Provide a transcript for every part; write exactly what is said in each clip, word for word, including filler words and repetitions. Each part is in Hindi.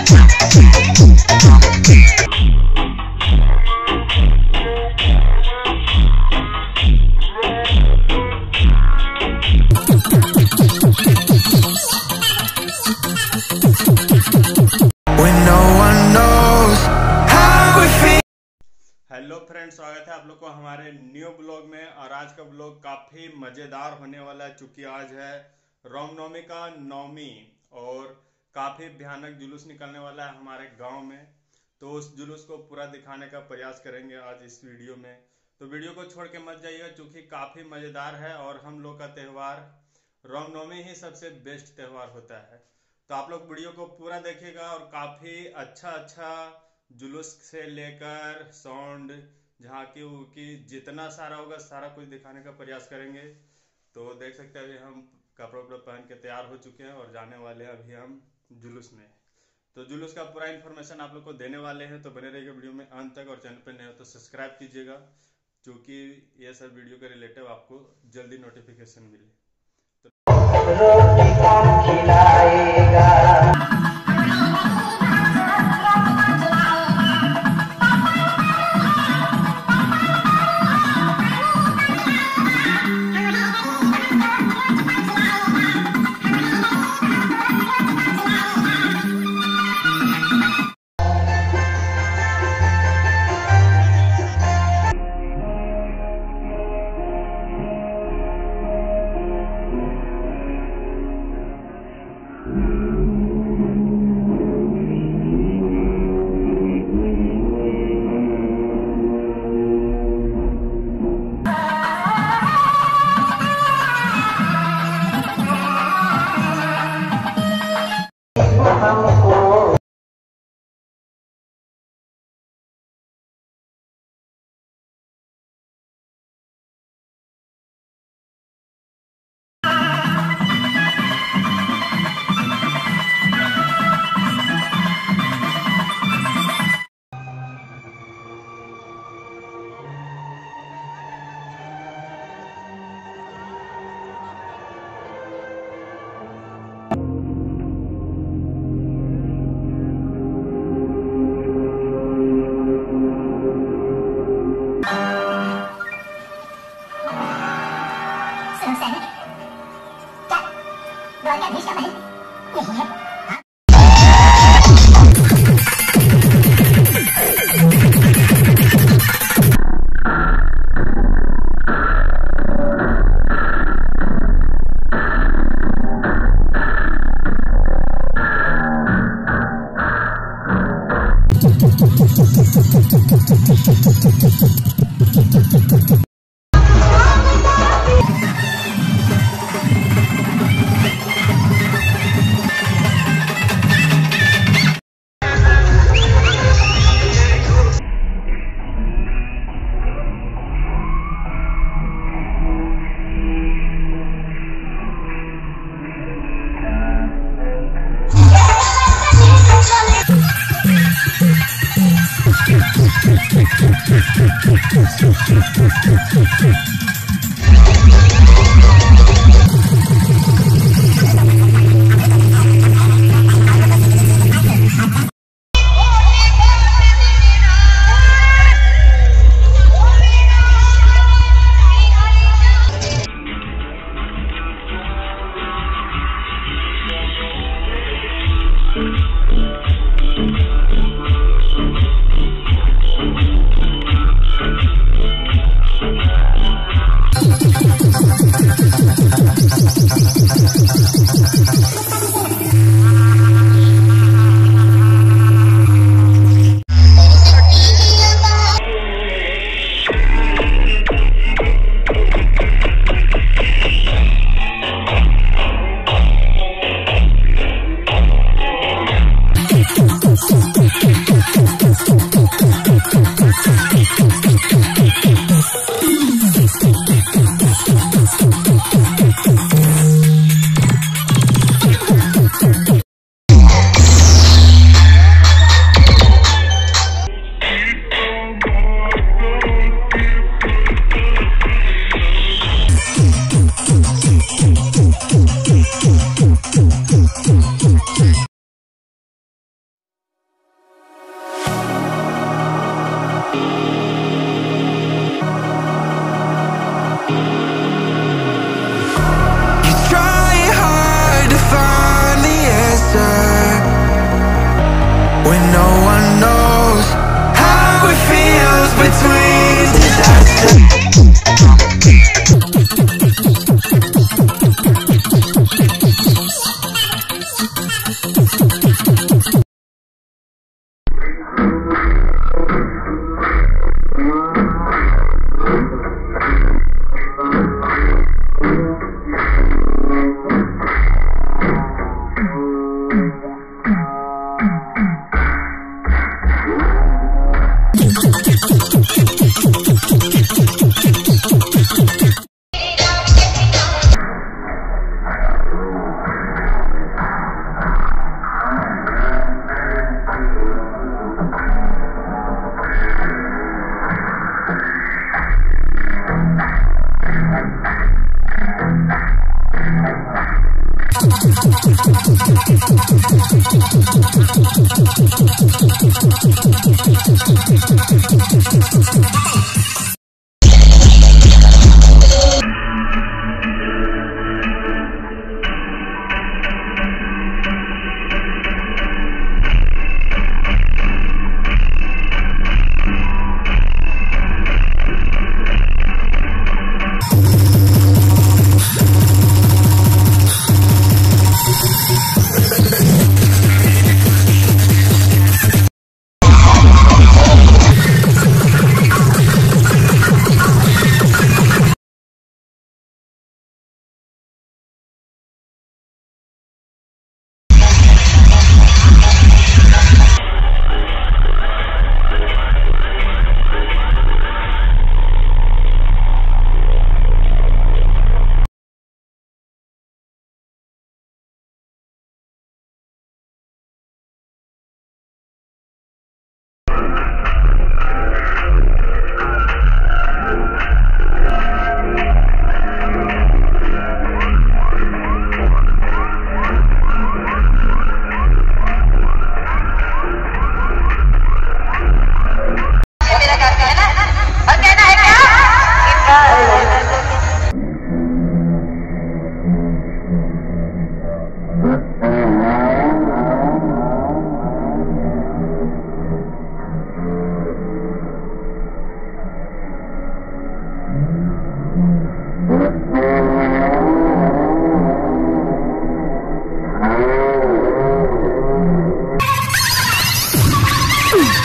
हेलो फ्रेंड्स, स्वागत है आप लोग को हमारे न्यू ब्लॉग में। और आज का ब्लॉग काफ़ी मज़ेदार होने वाला है, चूँकि आज है रामनवमी का नवमी और काफ़ी भयानक जुलूस निकलने वाला है हमारे गांव में। तो उस जुलूस को पूरा दिखाने का प्रयास करेंगे आज इस वीडियो में। तो वीडियो को छोड़ के मत जाइएगा, चूँकि काफ़ी मज़ेदार है और हम लोग का त्यौहार रामनवमी ही सबसे बेस्ट त्यौहार होता है। तो आप लोग वीडियो को पूरा देखिएगा और काफ़ी अच्छा अच्छा जुलूस से लेकर साउंड, झांकी उकी जितना सारा होगा सारा कुछ दिखाने का प्रयास करेंगे। तो देख सकते हैं अभी हम कपड़े उपड़े पहन के तैयार हो चुके हैं और जाने वाले हैं अभी हम जुलूस में। तो जुलूस का पूरा इन्फॉर्मेशन आप लोग को देने वाले हैं, तो बने रहिएगा वीडियो में अंत तक। और चैनल पर नए हो तो सब्सक्राइब कीजिएगा, क्योंकि ये सब वीडियो के रिलेटिव आपको जल्दी नोटिफिकेशन मिले।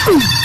है।